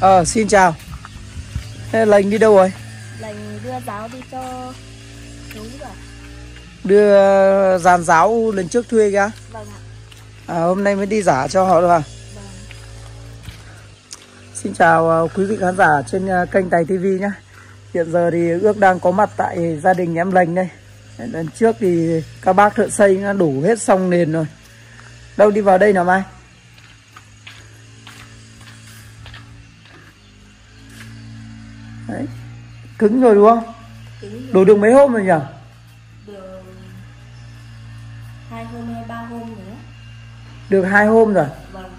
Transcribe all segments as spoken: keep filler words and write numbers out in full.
Ờ, xin chào. Thế Lành đi đâu rồi? Lành đưa giáo đi cho chú rồi. Đưa dàn giáo lần trước thuê kìa. Vâng ạ. À, hôm nay mới đi giả cho họ rồi à? Vâng. Xin chào quý vị khán giả trên kênh Tài ti vi nhé. Hiện giờ thì Ước đang có mặt tại gia đình em Lành đây. Lần trước thì các bác thợ xây đã đổ hết xong nền rồi. Đâu đi vào đây nào Mai? Đấy. Cứng rồi đúng không? Cứng Đổ được mấy hôm rồi nhỉ? được hai hôm hay ba hôm nữa. Được hai hôm rồi. Vâng.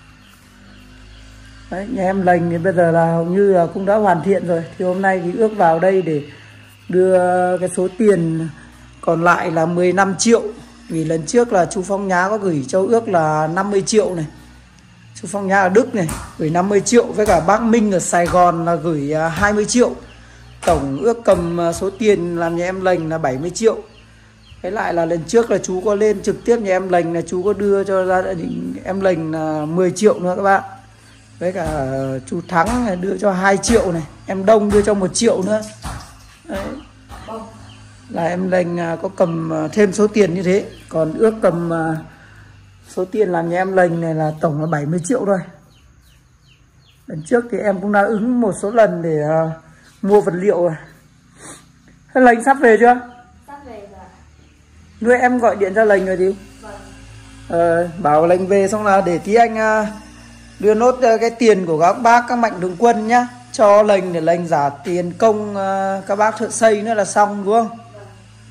Đấy, nhà em Lành thì bây giờ là hầu như là cũng đã hoàn thiện rồi. Thì hôm nay thì Ước vào đây để đưa cái số tiền còn lại là mười lăm triệu. Vì lần trước là chú Phong Nhá có gửi cho Ước là năm mươi triệu này. Chú Phong Nhá ở Đức này gửi năm mươi triệu. Với cả bác Minh ở Sài Gòn là gửi hai mươi triệu. Tổng Ước cầm số tiền làm nhà em Lành là bảy mươi triệu. Thế lại là lần trước là chú có lên trực tiếp nhà em Lành là chú có đưa cho gia đình em Lành là mười triệu nữa các bạn. Với cả chú Thắng đưa cho hai triệu này. Em Đông đưa cho một triệu nữa. Đấy. Là em Lành có cầm thêm số tiền như thế. Còn Ước cầm số tiền làm nhà em Lành này là tổng là bảy mươi triệu thôi. Lần trước thì em cũng đã ứng một số lần để uh, mua vật liệu rồi. Thế Lành sắp về chưa? Sắp về rồi. Nuôi em gọi điện cho Lành rồi đi. Vâng. Ờ, bảo Lành về xong là để tí anh uh, đưa nốt uh, cái tiền của các bác, các mạnh thường quân nhá. Cho Lành để Lành giả tiền công uh, các bác thợ xây nữa là xong đúng không? Vâng.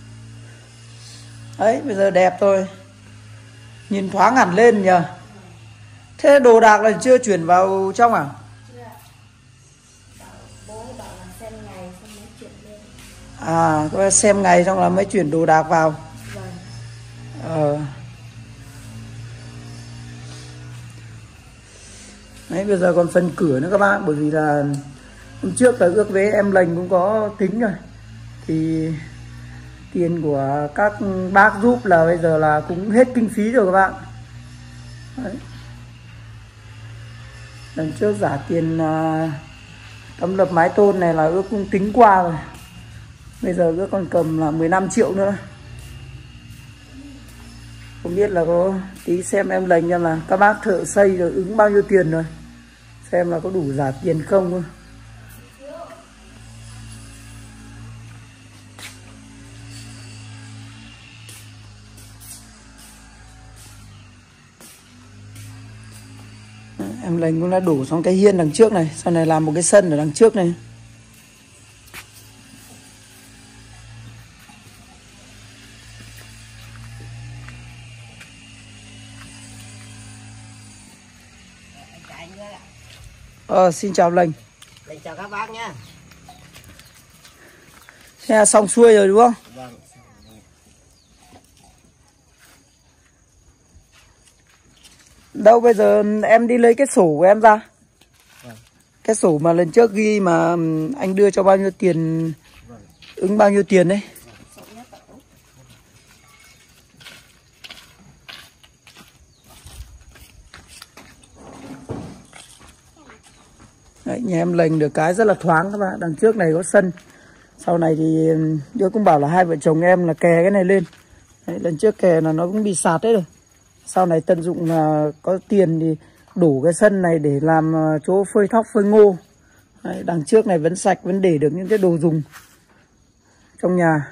Đấy, bây giờ đẹp rồi. Nhìn thoáng hẳn lên nhờ. Thế đồ đạc là chưa chuyển vào trong à? Chưa ạ. Bảo, bố bảo là xem ngày xong mới chuyển lên. À, có xem ngày xong là mới chuyển đồ đạc vào. Vâng. Ờ. Đấy, bây giờ còn phần cửa nữa các bạn. Bởi vì là hôm trước là Ước với em Lành cũng có tính rồi. Thì tiền của các bác giúp là bây giờ là cũng hết kinh phí rồi các bạn. Đấy. Lần trước giả tiền uh, tấm lập mái tôn này là Ước cũng tính qua rồi. Bây giờ Ước còn cầm là mười lăm triệu nữa. Không biết là có tí xem em Lành xem là các bác thợ xây rồi ứng bao nhiêu tiền rồi. Xem là có đủ giả tiền không thôi. Em Lành cũng đã đổ xong cái hiên đằng trước này. Sau này làm một cái sân ở đằng trước này. Ờ, xin chào Lành. Lành chào các bác nhá. Thế là xong xuôi rồi đúng không? Vâng. Đâu bây giờ em đi lấy cái sổ của em ra. Vâng. Cái sổ mà lần trước ghi mà anh đưa cho bao nhiêu tiền. Vâng. Ứng bao nhiêu tiền đấy. Đấy, nhà em Lành được cái rất là thoáng các bạn. Đằng trước này có sân. Sau này thì đứa cũng bảo là hai vợ chồng em là kè cái này lên. Đấy, lần trước kè là nó cũng bị sạt hết rồi. Sau này tận dụng là có tiền thì đủ cái sân này để làm chỗ phơi thóc phơi ngô. Đấy, đằng trước này vẫn sạch, vẫn để được những cái đồ dùng trong nhà.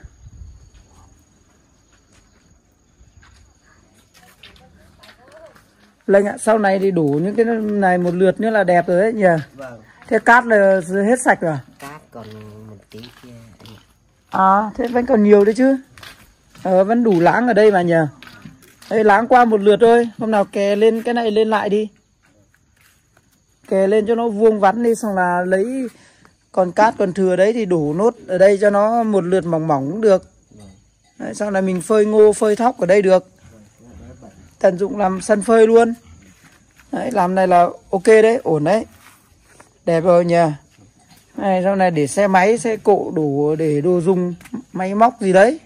Lành ạ, sau này thì đủ những cái này một lượt nữa là đẹp rồi đấy nhỉ? Vâng. Thế cát là hết sạch rồi à? Cát còn một tí kia. À, thế vẫn còn nhiều đấy chứ. Ờ, vẫn đủ láng ở đây mà nhỉ? Đây láng qua một lượt thôi. Hôm nào kè lên cái này lên lại đi. Kè lên cho nó vuông vắn đi. Xong là lấy còn cát còn thừa đấy thì đổ nốt ở đây cho nó một lượt mỏng mỏng cũng được. Đấy, sau này mình phơi ngô phơi thóc ở đây được. Tận dụng làm sân phơi luôn. Đấy, làm này là ok đấy, ổn đấy. Đẹp rồi nhỉ. Này, sau này để xe máy, xe cộ đủ để đồ dùng máy móc gì đấy.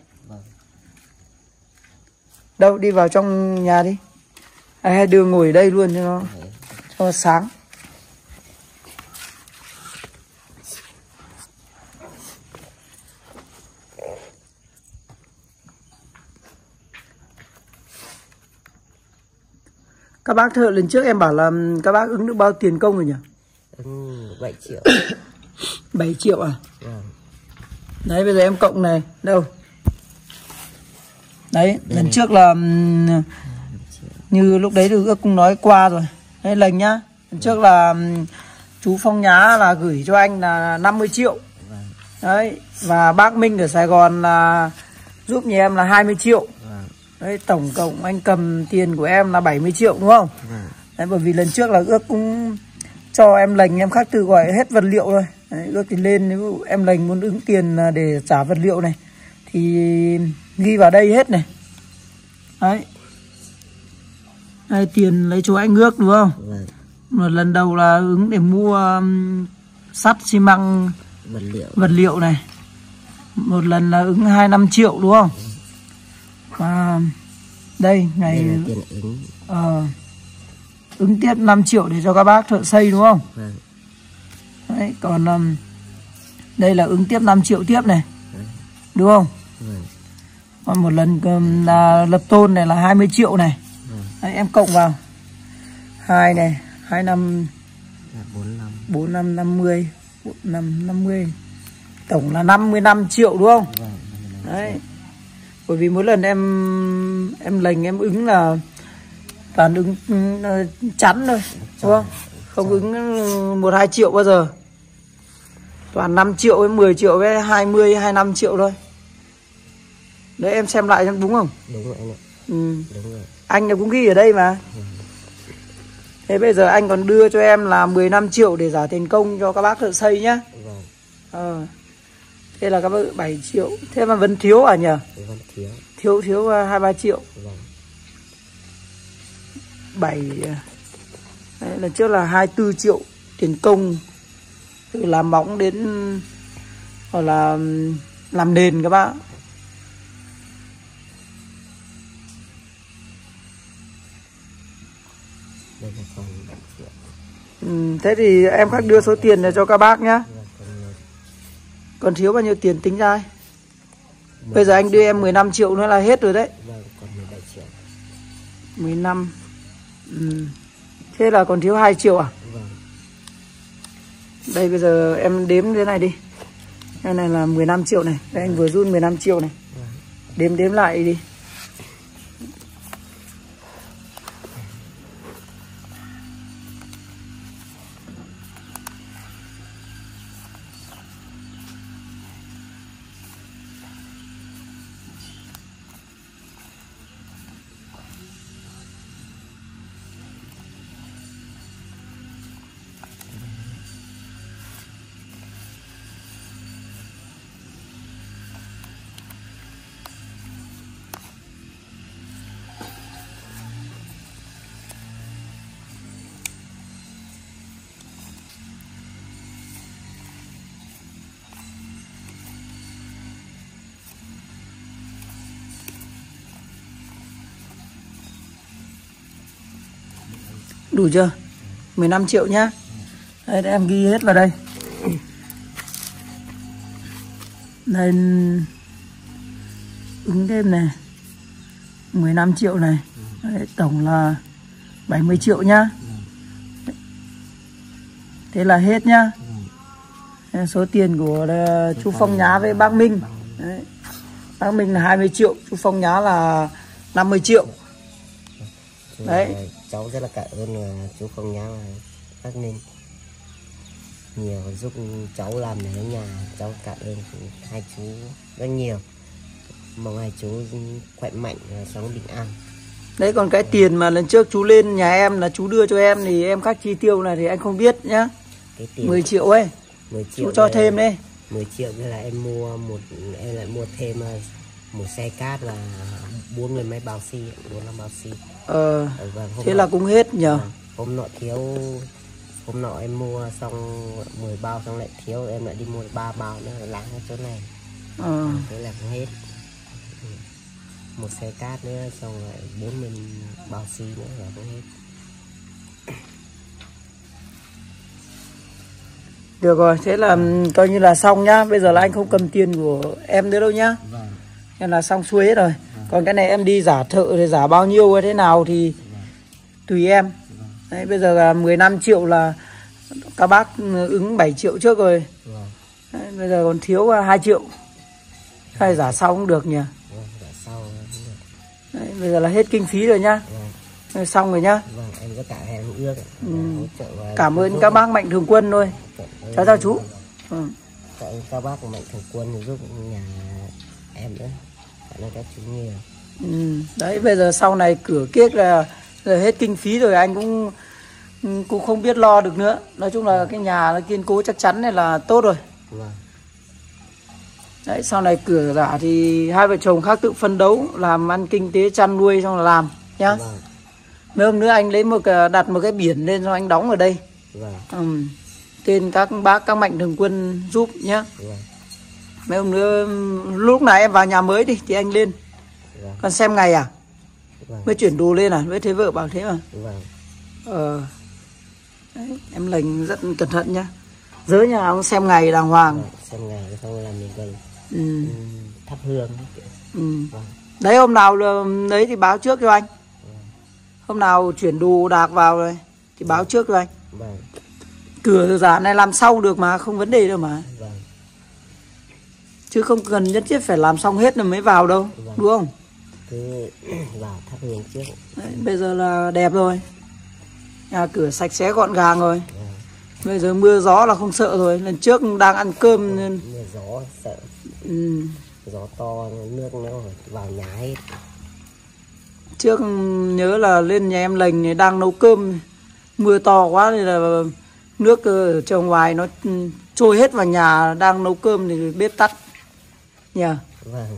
Đâu, đi vào trong nhà đi. Hay đưa ngồi ở đây luôn cho nó, cho nó sáng. Các bác thợ lần trước em bảo là các bác ứng được bao tiền công rồi nhỉ? Ứng bảy triệu. bảy triệu à? Vâng. Đấy bây giờ em cộng này, đâu? Đấy, đây lần này. Trước là như lúc đấy thì ước cũng nói qua rồi. Đây lần nhá. Lần trước là chú Phong Nhá là gửi cho anh là năm mươi triệu. Vâng. Đấy, và bác Minh ở Sài Gòn là giúp nhà em là hai mươi triệu. Vâng. Đấy, tổng cộng anh cầm tiền của em là bảy mươi triệu đúng không? Vâng. Đấy, bởi vì lần trước là ước cũng cho em lành em khác từ gọi hết vật liệu rồi. Đấy, ước thì lên nếu em lành muốn ứng tiền để trả vật liệu này thì ghi vào đây hết này. Đấy. Đây tiền lấy chỗ anh ước đúng không? Vâng. Một lần đầu là ứng để mua um, sắt xi măng vật liệu. vật liệu này. Một lần là ứng hai mươi lăm triệu đúng không? Ừ. Và đây ngày đây là tiền ứng. Ờ, ứng tiếp năm triệu để cho các bác thợ xây đúng không? Vâng. Đấy, còn um, đây là ứng tiếp năm triệu tiếp này. Vâng. Đúng không? Vâng. Còn một lần um, là lập tôn này là hai mươi triệu này. Vâng. Đấy, em cộng vào hai này, hai năm bốn năm năm mươi, bốn năm năm mươi. Tổng là năm mươi lăm triệu đúng không? Vâng. Đấy. Bởi vì mỗi lần em em lành em ứng là toàn ứng uh, chắn thôi, đúng không? Không ứng một hai triệu bao giờ. Toàn năm triệu với mười triệu với hai mươi, hai mươi lăm triệu thôi. Đấy em xem lại xem đúng không? Đúng rồi anh ạ. Ừ. Đúng rồi. Anh cũng ghi ở đây mà. Ừ. Thế bây giờ anh còn đưa cho em là mười lăm triệu để trả tiền công cho các bác thợ xây nhá. Vâng. Ờ. Thế là các bác bảy triệu. Thế mà vẫn thiếu à nhỉ? Vẫn thiếu. Thiếu thiếu hai ba triệu. Vâng. bảy. Đấy, lần trước là hai mươi tư triệu tiền công từ làm móng đến hoặc là làm nền các bác. Đây là còn bảy triệu. Ừ, thế thì em khác đưa số tiền này cho các bác nhá. Còn thiếu bao nhiêu tiền tính ra? Bây giờ anh đưa em mười lăm triệu nữa là hết rồi đấy. Vâng, còn mười bảy triệu. mười lăm. Ừ. Thế là còn thiếu hai triệu à? Vâng. Đây bây giờ em đếm thế này đi. Cái này là mười lăm triệu này. Đây anh vừa run mười lăm triệu này. Vâng. Đếm đếm lại đi. Đủ chưa? mười lăm triệu nhá. Đây em ghi hết vào đây. Đây ứng thêm này mười lăm triệu này. Đấy, tổng là bảy mươi triệu nhá. Thế là hết nhá. Đây, số tiền của chú Phong Nhá với bác Minh. Đấy. Bác Minh là hai mươi triệu, chú Phong Nhá là năm mươi triệu. Đấy. Cháu rất là cảm ơn chú Phong Nhá và bác Ninh nhiều giúp cháu làm ở nhà. Cháu cảm ơn hai chú rất nhiều. Mong hai chú khỏe mạnh và sống bình an. Đấy, còn cái tiền mà lần trước chú lên nhà em là chú đưa cho em thì em khác chi tiêu này thì anh không biết nhá. Cái tiền mười triệu ấy. mười triệu chú cho thêm đấy. mười triệu nữa là em mua một em lại mua thêm một xe cát và bốn người máy bao xi, bốn năm bao xi. Ờ. Vâng, thế nọ, là cũng hết nhờ. Vâng, hôm nọ thiếu, hôm nọ em mua xong mười bao xong lại thiếu, em lại đi mua ba bao nữa láng ở chỗ này. Ờ. Thế là cũng hết. Một xe cát nữa xong lại bốn mươi bao xi nữa là cũng hết. Được rồi, thế là coi như là xong nhá. Bây giờ là anh không cầm tiền của em nữa đâu nhá. Vâng. Nên là xong xuôi hết rồi. Vâng. Còn cái này em đi giả thợ thì giả bao nhiêu hay thế nào thì tùy em. Đấy, bây giờ là mười lăm triệu là các bác ứng bảy triệu trước rồi. Đấy, bây giờ còn thiếu hai triệu. Hay giả sau cũng được nhỉ. Giả sau cũng được. Đấy, bây giờ là hết kinh phí rồi nhá. Vâng. Xong rồi nhá. Vâng, em có cả em ước. Ừ. Cảm ơn các bác Mạnh Thường Quân thôi. Chào chào chú. Ừ. Cảm ơn các bác Mạnh Thường Quân giúp nhà em nữa. Cảm ơn các chú nhiều. Ừ. Đấy, bây giờ sau này cửa kiếc là, là hết kinh phí rồi, anh cũng cũng không biết lo được nữa. Nói chung là cái nhà nó kiên cố chắc chắn này là tốt rồi. Vâng. Đấy, sau này cửa giả thì hai vợ chồng khác tự phấn đấu làm ăn kinh tế chăn nuôi xong là làm nhá. Vâng. Mấy hôm nữa anh lấy một cái, đặt một cái biển lên cho anh đóng ở đây. Vâng. Ừ. Tên các bác các Mạnh Thường Quân giúp nhá. Vâng. Mấy hôm nữa lúc nào em vào nhà mới đi thì anh lên. Vâng. Còn xem ngày à? Vâng. Mới chuyển đồ lên à? Mới thấy vợ bảo thế mà. Vâng. Ờ. Đấy, em lệnh rất cẩn thận nhá. Giới nhà ông xem ngày đàng hoàng. Vâng. Xem ngày không làm mình đây. Ừ. Thắp hương. Ừ. Vâng. Đấy, hôm nào đấy thì báo trước cho anh. Vâng. Hôm nào chuyển đồ đạc vào rồi thì báo trước cho anh. Vâng. Cửa giả này làm sau được mà, không vấn đề đâu mà. Vâng. Chứ không cần nhất thiết phải làm xong hết rồi mới vào đâu. Vâng. Đúng không? Cứ vào thắp hương trước. Đấy, bây giờ là đẹp rồi. Nhà cửa sạch sẽ gọn gàng rồi. Vâng. Bây giờ mưa gió là không sợ rồi. Lần trước đang ăn cơm nên... Mưa gió sợ. Ừ. Gió to nước nó vào nhà hết. Trước nhớ là lên nhà em lành này đang nấu cơm, mưa to quá thì là nước ở trong ngoài nó trôi hết vào nhà, đang nấu cơm thì bếp tắt nhỉ. Vâng.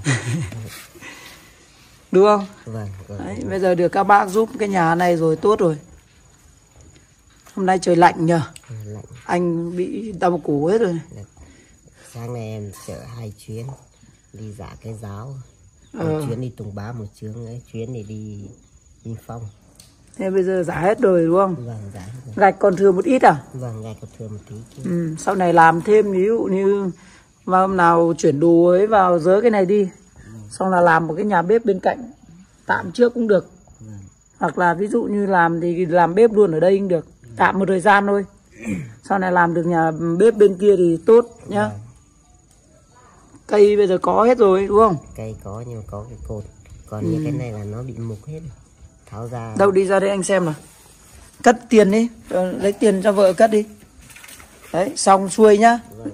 Đúng không? Vâng, vâng. Đấy, bây giờ được các bác giúp cái nhà này rồi tốt rồi. Hôm nay trời lạnh nhờ. Lạnh. Anh bị đau cổ hết rồi. Sáng nay em chở hai chuyến đi dã cái giáo. Một ờ. chuyến đi Tùng Bá, một chuyến ấy, chuyến thì đi Vinh Phong. Thế bây giờ giá hết rồi đúng không? Vâng, giá hết rồi. Gạch còn thừa một ít à? Vâng, gạch còn thừa một tí. Ừ, sau này làm thêm, ví dụ như mà hôm nào chuyển đồ ấy vào dỡ cái này đi. Vâng. Xong là làm một cái nhà bếp bên cạnh tạm trước cũng được. Vâng. Hoặc là ví dụ như làm thì làm bếp luôn ở đây cũng được. Tạm một thời gian thôi. Sau này làm được nhà bếp bên kia thì tốt nhá. Vâng. Cây bây giờ có hết rồi đúng không? Cây có nhưng mà có cái cột. Còn ừ. những cái này là nó bị mục hết. Tháo ra. Đâu đi ra đây anh xem nào. Cất tiền đi. Lấy tiền cho vợ cất đi. Đấy, xong xuôi nhá. Vâng.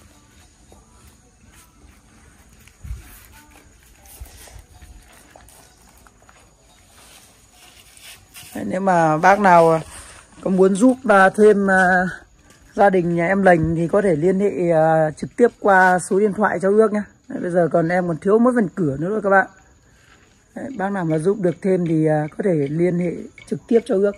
Đấy, nếu mà bác nào có muốn giúp thêm uh, gia đình nhà em lành thì có thể liên hệ uh, trực tiếp qua số điện thoại cho Ước nhá. Đấy, bây giờ còn em còn thiếu mỗi phần cửa nữa rồi các bạn. Đấy, bác nào mà giúp được thêm thì uh, có thể liên hệ trực tiếp cho Ước.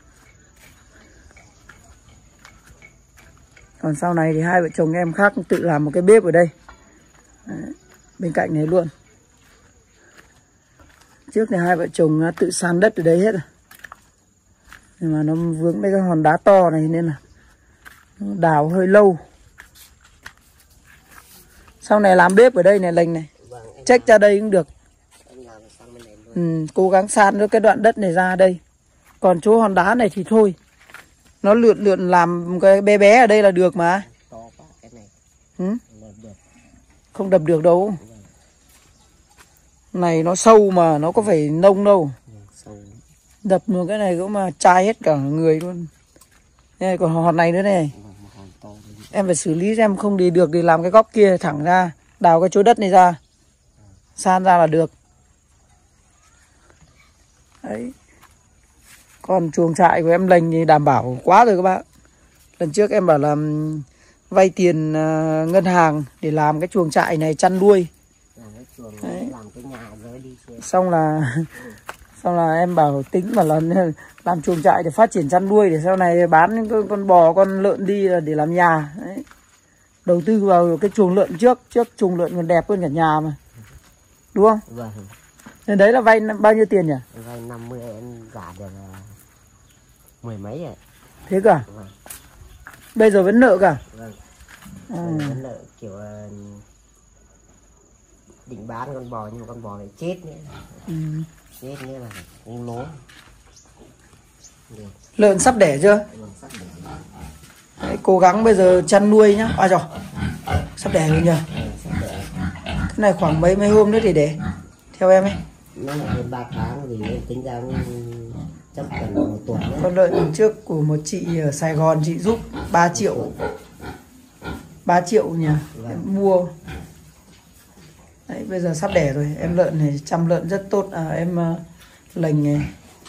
Còn sau này thì hai vợ chồng em khác tự làm một cái bếp ở đây. Đấy, bên cạnh này luôn. Trước này hai vợ chồng uh, tự san đất ở đây hết rồi. Nhưng mà nó vướng mấy cái hòn đá to này nên là nó đào hơi lâu. Sau này làm bếp ở đây này lành này. Vâng, check ra đây cũng được. Ừ, cố gắng san cho cái đoạn đất này ra đây. Còn chỗ hòn đá này thì thôi. Nó lượn lượn làm cái bé bé ở đây là được mà. To quá cái này. Ừ? Đập được. Không đập được đâu. Này nó sâu mà nó có phải nông đâu. Sâu. Đập một cái này cũng mà chai hết cả người luôn. Đây còn hòn này nữa này. Em phải xử lý xem không đi được thì làm cái góc kia thẳng ra. Đào cái chỗ đất này ra. San ra là được. Đấy. Còn chuồng trại của em lành thì đảm bảo quá rồi các bạn. Lần trước em bảo là vay tiền uh, ngân hàng để làm cái chuồng trại này chăn nuôi. Đấy. Làm cái nhà rồi đi. Xong là xong là em bảo tính mà là làm chuồng trại để phát triển chăn nuôi để sau này bán những con, con bò con lợn đi là để làm nhà. Đấy. Đầu tư vào cái chuồng lợn trước, trước chuồng lợn còn đẹp hơn cả nhà mà. Đúng không? Vâng. Nên đấy là vay bao nhiêu tiền nhỉ? Vay năm mươi em giả được mười mấy ạ. Thế cả? Vâng. Bây giờ vẫn nợ cả? Vâng. Ừ. Vẫn nợ kiểu định bán con bò nhưng mà con bò lại chết nữa. Ừ. Chết nữa là cũng lỗ. Được. Lợn sắp đẻ chưa? Vâng, sắp đẻ. Đấy, cố gắng bây giờ chăn nuôi nhá. À rồi, sắp đẻ rồi nhỉ? Vâng, sắp đẻ. Cái này khoảng mấy mấy hôm nữa thì đẻ theo em ấy. Nó là hơn ba tháng thì em tính ra chắc cần một tuần nữa. Con lợn trước của một chị ở Sài Gòn chị giúp ba triệu. ba triệu nhỉ? Em mua. Đấy, bây giờ sắp đẻ rồi. Em lợn này chăm lợn rất tốt. À, em uh, lành này.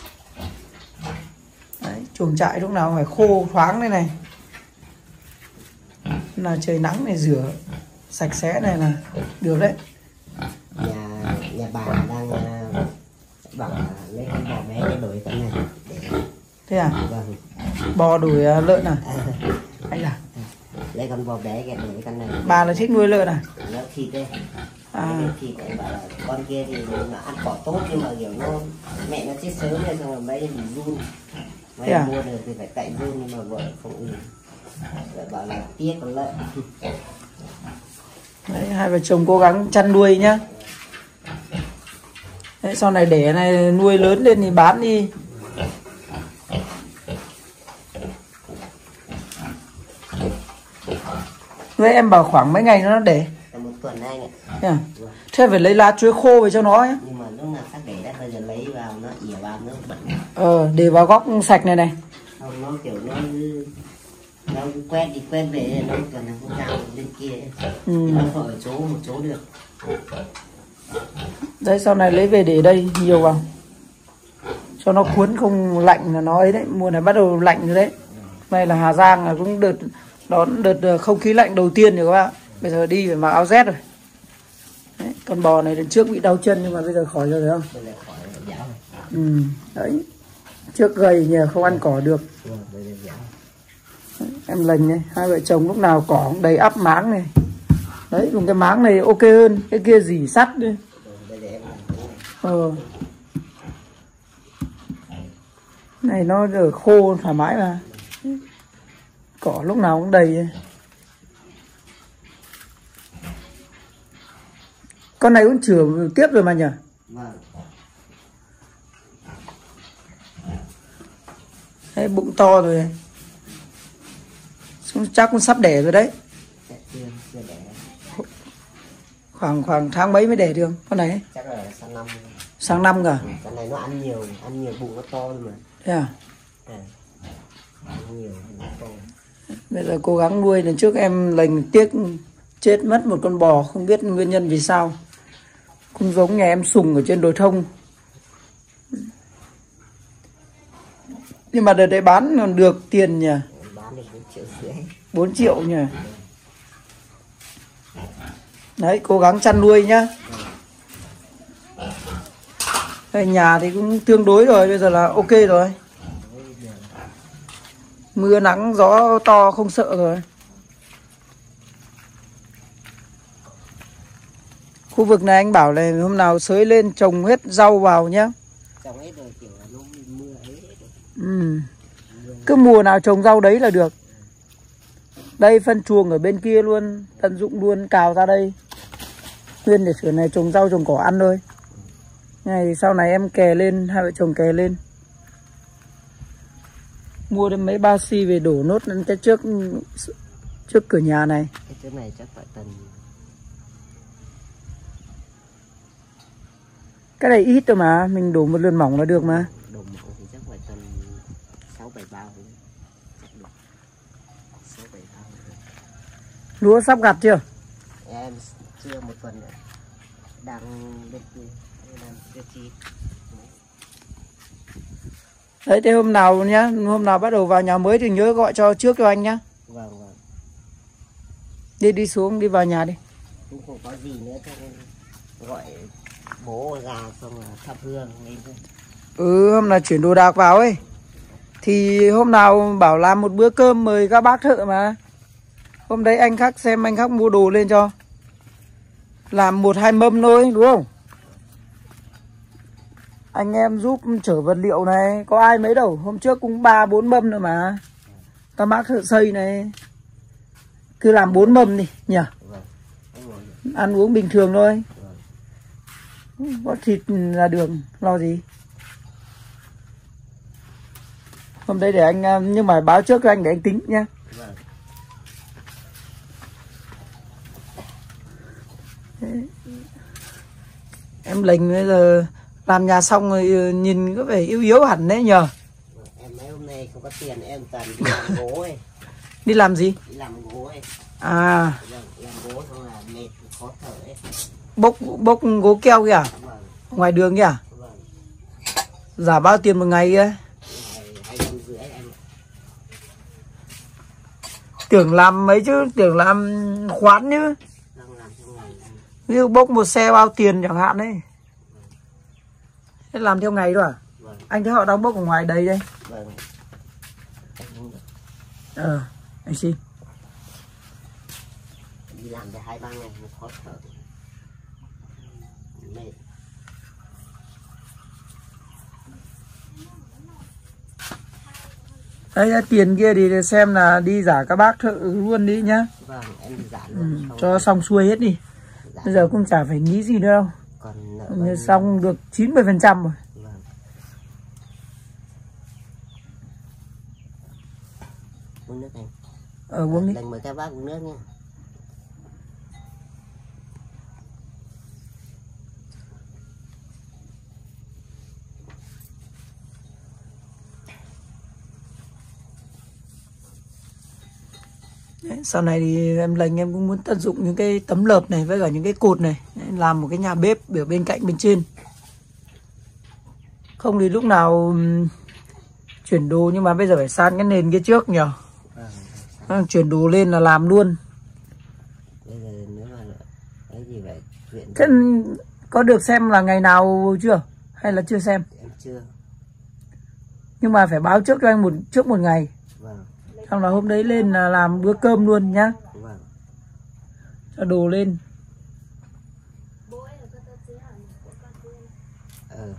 Đấy, chuồng trại lúc nào phải khô thoáng đây này. Là trời nắng này rửa sạch sẽ này là được đấy. Nhà nhà bà đang uh, bảo là lấy con bò bé để đổi con này. Thế à? Vâng. Bò đổi uh, lợn à? Hay là Lấy con bò bé để đổi con này. bà là thích nuôi lợn à? Nó thịt đấy. À. Thịt em bảo là con kia thì nó ăn cỏ tốt nhưng mà kiểu nó mẹ nó chết sớm nên xong rồi mấy bị run. Mấy à? mua được thì phải cạy run nhưng mà vợ không ưng. Lại bảo là tiếc con lợn. Đấy, hai vợ chồng cố gắng chăn nuôi nhá. Đấy, sau này để này nuôi lớn lên thì bán đi. Vậy em bảo khoảng mấy ngày nó để? Một tuần nay này. Thế à? Thế phải lấy lá chuối khô về cho nó ấy. Nhưng mà lúc nào sắp để đã bây giờ lấy vào nó ỉa vào nó bẩn. Ờ, để vào góc sạch này này. Không, nó kiểu nó nó quét đi quét về nó cần là không ra lên kia. Ừ. Nó không ở chỗ một chỗ được. Đấy, sau này lấy về để đây nhiều vào. Cho nó cuốn không lạnh là nó ấy đấy. Mùa này bắt đầu lạnh rồi đấy. Này là Hà Giang là cũng đợt đón đợt không khí lạnh đầu tiên rồi các bạn. Bây giờ đi phải mặc áo rét rồi. Đấy, con bò này lần trước bị đau chân nhưng mà bây giờ khỏi rồi phải không? Bây giờ khỏi rồi, dạo rồi. Ừ, đấy. Trước gầy nhờ không ăn cỏ được. Ừ, bây giờ dạo. Đấy, em lành này, hai vợ chồng lúc nào cỏ cũng đầy ắp máng này. Đấy, dùng cái máng này ok hơn, cái kia dỉ sắt đi. Ừ, bây giờ em làm cái này. Ờ. Này nó ở khô thoải mái mà. Cỏ lúc nào cũng đầy ấy. Con này cũng trưởng tiếp rồi mà nhỉ? Vâng. Đấy, bụng to rồi. Chắc cũng sắp đẻ rồi đấy. Chưa, chưa đẻ. Khoảng khoảng tháng mấy mới đẻ được con này? Chắc là sang năm. Sang năm cả? Ừ, con này nó ăn nhiều, ăn nhiều bụng nó to mà. Thế à? À, ăn nhiều, nó to. Bây giờ cố gắng nuôi. Lần trước em lành tiếc chết mất một con bò, không biết nguyên nhân vì sao. Cũng giống nhà em Sùng ở trên đồi thông. Nhưng mà đợt đấy bán còn được tiền nhỉ? Bán được bốn triệu rưỡi. bốn triệu nhỉ? Đấy, cố gắng chăn nuôi nhá. Đây, nhà thì cũng tương đối rồi, bây giờ là ok rồi. Mưa nắng gió to không sợ rồi. Khu vực này anh bảo là hôm nào xới lên trồng hết rau vào nhá. Trồng hết rồi, kiểu là nó mưa ấy hết rồi. Ừ. Cứ mùa nào trồng rau đấy là được. Đây phân chuồng ở bên kia luôn, tận dụng luôn, cào ra đây. Nguyên để sửa này trồng rau trồng cỏ ăn thôi. Này sau này em kè lên, hai vợ chồng kè lên. Mua đến mấy bao xi về đổ nốt lên cái trước trước cửa nhà này. Cái chỗ này chắc phải tầm. Cái này ít thôi mà, mình đổ một lượt mỏng là được mà. Đổ mỏng thì chắc phải tầm sáu bảy bao thôi. Chắc được. sáu bảy bao. Lúa sắp gặt chưa? Em chưa, một tuần nữa. Đang bên kia, đang chưa chi. Đấy, thế hôm nào nhá, hôm nào bắt đầu vào nhà mới thì nhớ gọi cho trước cho anh nhá. Vâng vâng. Đi đi xuống, đi vào nhà đi. Cũng không có gì nữa, thôi gọi bố ra xong là thắp hương lên thôi. Ừ, hôm nào chuyển đồ đạc vào ấy. Thì hôm nào bảo làm một bữa cơm mời các bác thợ mà. Hôm đấy anh khác xem anh khác mua đồ lên cho. Làm một hai mâm thôi, đúng không? Anh em giúp chở vật liệu này, có ai mấy đâu. Hôm trước cũng ba bốn mâm nữa mà. Các bác thợ xây này. Cứ làm bốn mâm đi nhỉ? Vâng. Ăn uống bình thường thôi. Vâng. Có thịt là được, lo gì. Hôm đấy để anh, nhưng mà báo trước cho anh để anh tính nhá. Vâng. Em Lệnh bây giờ làm nhà xong rồi nhìn có vẻ yếu yếu hẳn đấy nhờ. Em mấy hôm nay không có tiền, em toàn đi làm gỗ ấy. Đi làm gì? Đi làm gỗ ấy. À. Vâng, làm gỗ xong là mệt, khó thở ấy. Bốc bốc gỗ keo kìa? Vâng. Ngoài đường kìa? Vâng. Giả bao tiền một ngày ấy? Hai trăm rưỡi em. Tưởng làm mấy chứ, tưởng làm khoán chứ. Đang làm theo ngày. Ví dụ bốc một xe bao tiền chẳng hạn đấy. Thế làm theo ngày thôi à? Vâng. Anh thấy họ đang bốc ở ngoài đây đây. Vâng. Ờ, anh xin. Đi làm tới hai ba ngày mới khó thở. Mệt. Đấy, tiền kia thì để xem là đi giả các bác thợ luôn đi nhá. Vâng, em đi giả luôn. Ừ, cho xong xuôi hết đi. Dạ. Bây giờ cũng chả phải nghĩ gì nữa đâu. Còn nợ như xong được chín mươi phần trăm rồi. Vâng. Uống nước anh. Ờ, uống đi. Lần mời các bác uống nước nha. Đấy, sau này thì em Lệnh em cũng muốn tận dụng những cái tấm lợp này với cả những cái cột này. Đấy, làm một cái nhà bếp ở bên cạnh bên trên. Không thì lúc nào um, chuyển đồ, nhưng mà bây giờ phải san cái nền kia trước nhỉ. Vâng, chuyển đồ lên là làm luôn. Bây giờ nếu mà cái gì vậy chuyện. Thế có được xem là ngày nào chưa? Hay là chưa xem? Em chưa. Nhưng mà phải báo trước cho anh một trước một ngày. Vâng. Xong là hôm đấy lên là làm bữa cơm luôn nhá. Vâng. Cho đồ lên. Ờ.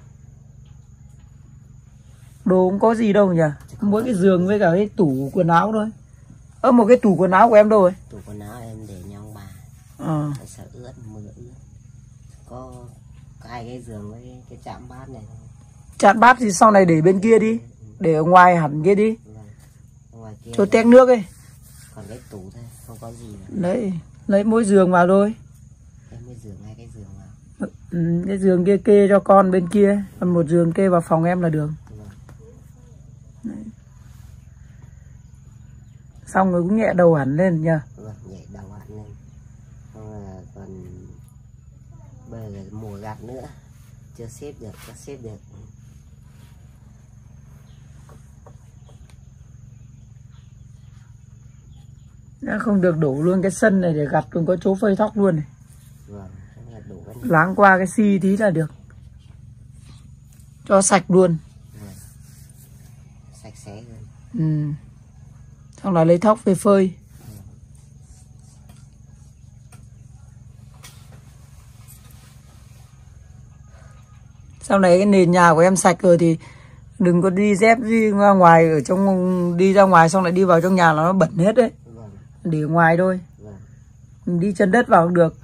Đồ không có gì đâu nhỉ? Mỗi cái giường với cả cái tủ quần áo thôi. Ơ, một cái tủ quần áo của em đâu rồi? Tủ quần áo em để nhau bà. Ờ. À. Sợ ướt, mưa ướt. Có, có hai cái giường với cái chạm bát này thôi. Chạn bát thì sau này để bên kia đi. Để ở ngoài hẳn kia đi. Vâng. Ngoài kia cho tét nước ấy. Còn cái tủ thôi, không có gì nữa. Lấy, lấy mỗi giường vào thôi. Em mới giường hai cái giường vào. Ừ, cái giường kia kê cho con bên kia. Còn một giường kê vào phòng em là được. Đấy. Xong rồi cũng nhẹ đầu hẳn lên nha. Vâng, nhẹ đầu hẳn lên. Không là còn bây giờ mùa gặt nữa, chưa xếp được, chưa xếp được. Đã không được đổ luôn cái sân này để gặt còn có chỗ phơi thóc luôn này. Vâng, là đổ cái này. Láng qua cái xi tí là được. Cho sạch luôn. Vâng. Sạch sẽ hơn. Ừ. Xong là lấy thóc về phơi. Sau này cái nền nhà của em sạch rồi thì đừng có đi dép đi ra ngoài ở trong, đi ra ngoài xong lại đi vào trong nhà là nó bẩn hết đấy. Vâng. Để ở ngoài thôi. Vâng. Mình đi chân đất vào cũng được.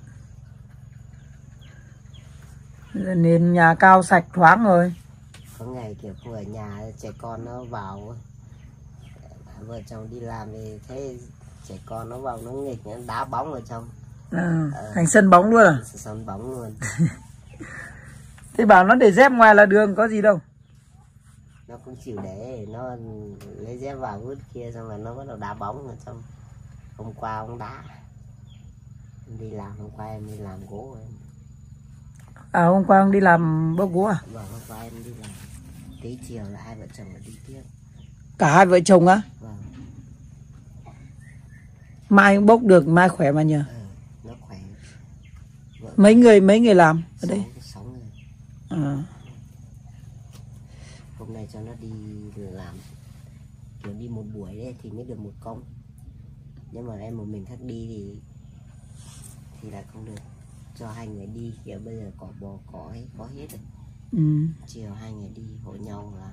Nền nhà cao sạch thoáng rồi. Có ngày kiểu không ở nhà trẻ con nó vào, vợ chồng đi làm thì thấy trẻ con nó vào nó nghịch, nó đá bóng ở trong. À, ờ, thành sân bóng luôn à? Sân bóng luôn. Thế bảo nó để dép ngoài là đường có gì đâu. Nó cũng chịu để, nó lấy dép vào vứt kia xong là nó bắt đầu đá bóng ở trong. Hôm qua ông đá. Em đi làm, hôm qua em đi làm gỗ em. À, hôm qua ông đi làm bốc gỗ à? Vâng, hôm qua em đi làm. Tí chiều là hai vợ chồng lại đi tiếp. Cả hai vợ chồng á? Vâng. Mai cũng bốc được, mai khỏe mà nhờ. Ừ, nó khỏe. Vợ Mấy người, mấy người làm ở đây? Sáu người. À. Hôm nay cho nó đi làm, kiểu đi một buổi đấy thì mới được một công. Nhưng mà em một mình khác đi thì thì là không được. Cho hai người đi, kiểu bây giờ cỏ bò cỏ ấy có hết rồi. Ừ. Chiều hai người đi hộ nhau là.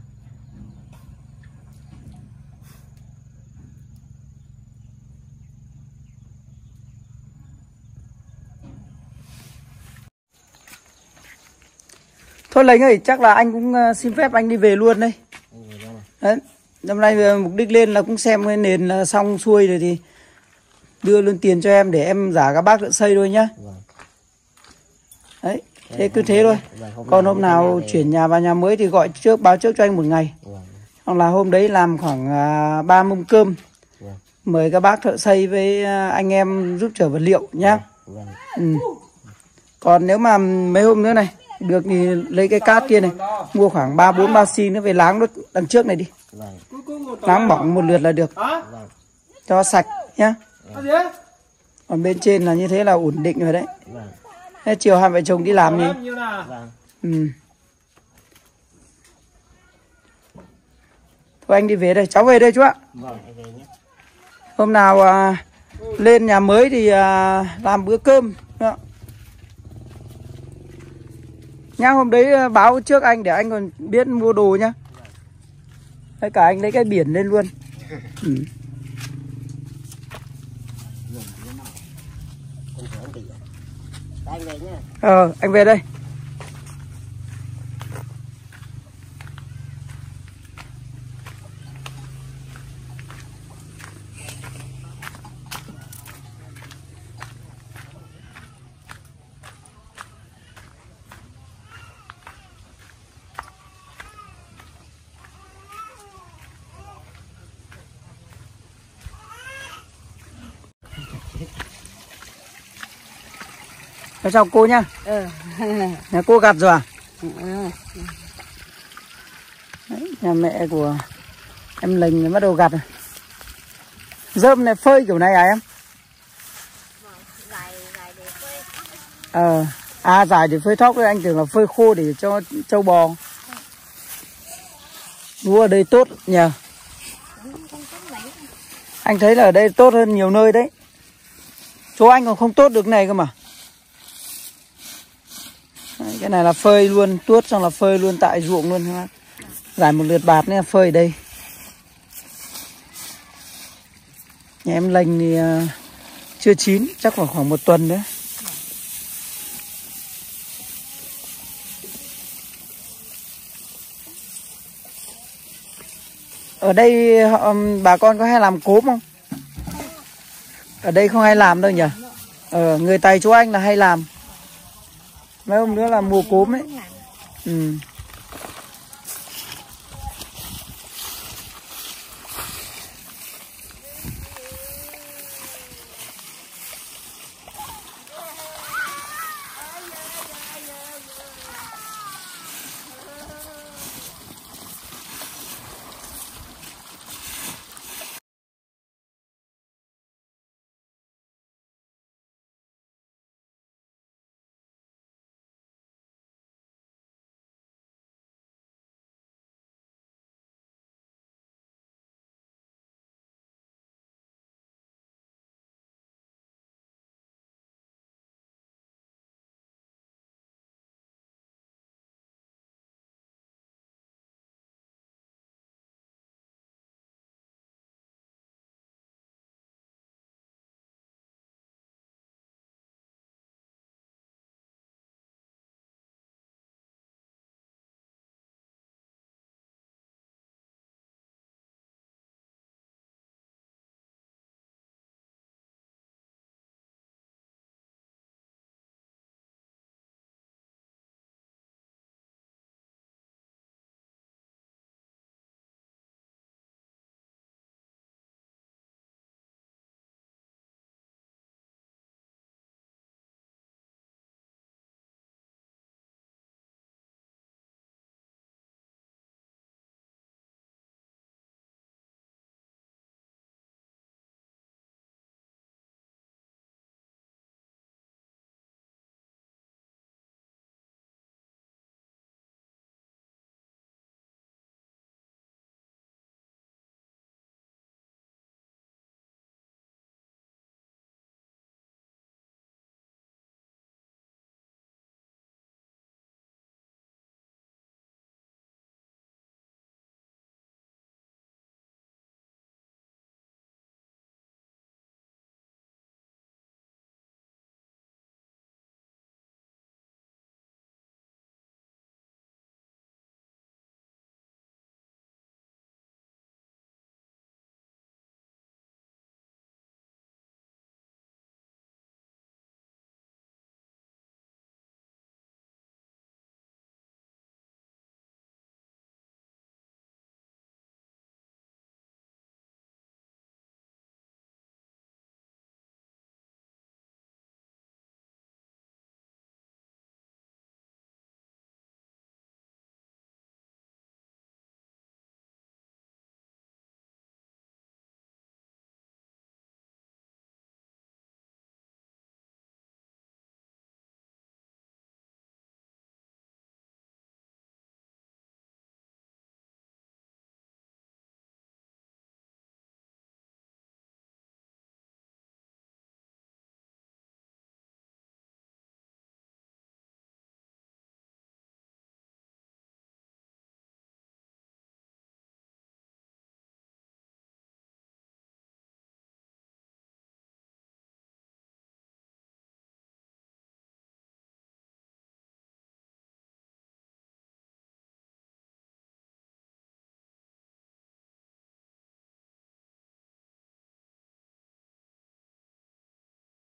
Thôi Lệnh ơi, chắc là anh cũng xin phép anh đi về luôn đây. Anh về luôn à? Đấy. Năm nay mục đích lên là cũng xem cái nền là xong xuôi rồi thì đưa luôn tiền cho em để em giả các bác thợ xây thôi nhá. Vâng. Đấy, thế cứ thế thôi. Vâng, Còn hôm nào chuyển nhà vào nhà mới thì gọi trước, báo trước cho anh một ngày. Vâng. Hoặc là hôm đấy làm khoảng ba mâm cơm. Vâng. Mời các bác thợ xây với anh em giúp chở vật liệu nhá. Vâng. Ừ. Còn nếu mà mấy hôm nữa này được thì lấy cái cát kia này, mua khoảng ba bốn bao xi nữa về láng nó đằng trước này đi. Vâng. Láng bỏng một lượt là được. Vâng. Cho sạch nhá. Vâng. Còn bên trên là như thế là ổn định rồi đấy. Vâng. Thế chiều hai vợ chồng đi làm đi. Vâng. Ừ. Thôi anh đi về đây, cháu về đây chú ạ. Vâng, em về nhé. Hôm nào à, lên nhà mới thì à, làm bữa cơm. Đó. Nhá, hôm đấy báo trước anh để anh còn biết mua đồ nhá. Đấy, cả anh lấy cái biển lên luôn. Ừ. Anh về nhé. Ờ, anh về đây. Cháu chào cô nhá. Ừ. Nhà cô gặt rồi à? Ừ. Đấy, nhà mẹ của em Lình bắt đầu gặt rồi. Rơm này phơi kiểu này à em? Dài, dài để phơi. Ờ, à dài để phơi thóc đấy, anh tưởng là phơi khô để cho trâu bò. Lúa ở đây tốt nhờ. Anh thấy là ở đây tốt hơn nhiều nơi đấy. Chỗ anh còn không tốt được này cơ mà. Đấy, cái này là phơi luôn, tuốt xong là phơi luôn tại ruộng luôn. Giải một lượt bạt này là phơi ở đây. Nhà em Lành thì uh, chưa chín, chắc khoảng khoảng một tuần nữa. Ở đây um, bà con có hay làm cốm không? Ở đây không hay làm đâu nhỉ? Ờ, người Tày chỗ anh là hay làm. Mấy hôm nữa là mùa cốm ấy. Ừ.